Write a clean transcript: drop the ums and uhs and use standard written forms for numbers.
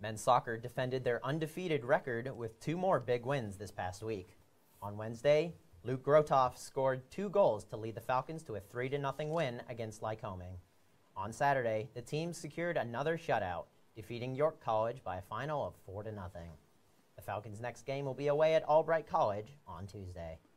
Men's soccer defended their undefeated record with 2 more big wins this past week. On Wednesday, Luke Grotoff scored 2 goals to lead the Falcons to a 3-0 win against Lycoming. On Saturday, the team secured another shutout, defeating York College by a final of 4-0. The Falcons' next game will be away at Albright College on Tuesday.